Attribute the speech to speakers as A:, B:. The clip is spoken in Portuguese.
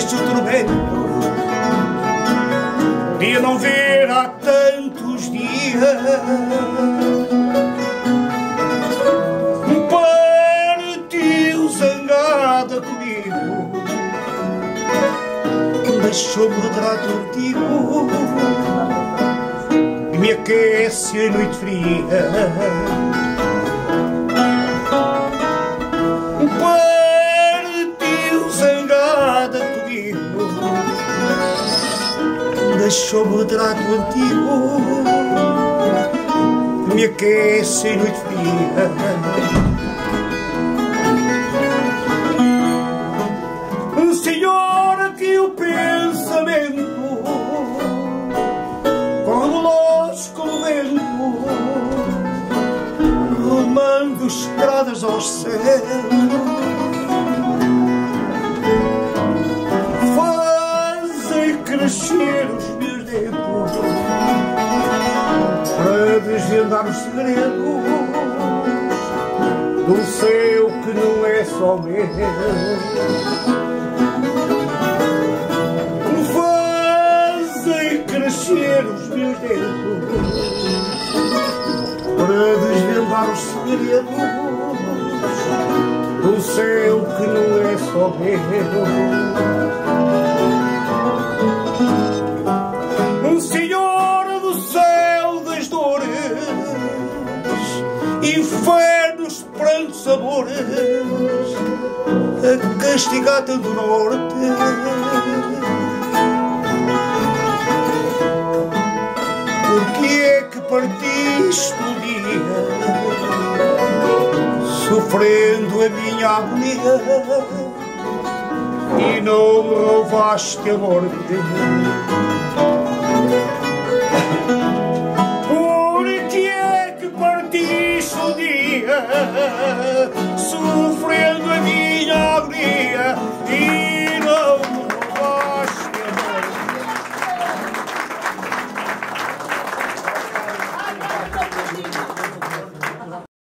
A: deste tormento de não ver há tantos dias. Partiu zangada comigo, deixou-me um retrato antigo e me aquece a noite fria. Partiu zangada comigo, deixou-me um retrato antigo e me aquece a noite fria. Senhora, que o pensamento como luz, como vento, rumando estradas aos céus, fazem crescer os meus dedos para desvendar os segredos de um céu que não é só meu. Crescer os meus dedos para desvendar os segredos do céu que não é só meu. Senhora do céu das dores, infernos, prantos, amores, a castigar tanto norte. Porque é que partiste um dia, sofrendo a minha agonia, e não me roubaste a morte? Porque é que partiste um dia,